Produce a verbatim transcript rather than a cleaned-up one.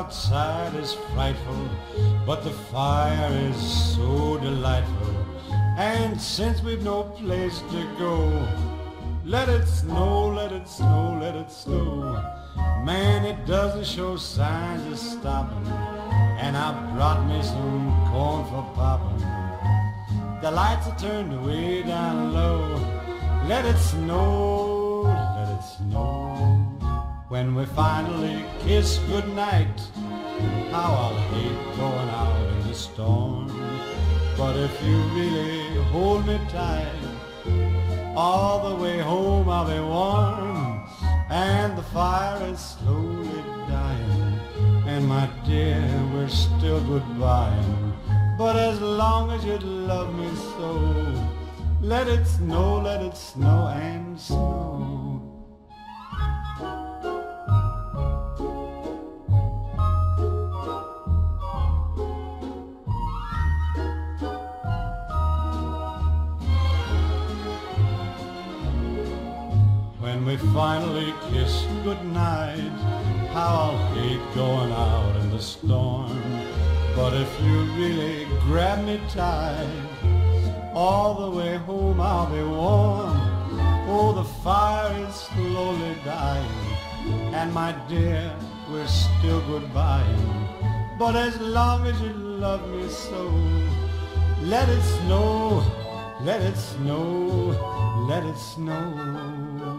outside is frightful, but the fire is so delightful. And since we've no place to go, let it snow, let it snow, let it snow. Man, it doesn't show signs of stopping, and I brought me some corn for popping. The lights are turned way down low. Let it snow, let it snow. When we finally kiss goodnight, how I'll hate going out in the storm. But if you really hold me tight, all the way home I'll be warm. And the fire is slowly dying, and my dear, we're still goodbying. But as long as you love me so, let it snow, let it snow and snow. When we finally kiss goodnight, how I'll hate going out in the storm. But if you really grab me tight, all the way home I'll be warm. Oh, the fire is slowly dying, and my dear, we're still goodbying. But as long as you love me so, let it snow, let it snow, let it snow.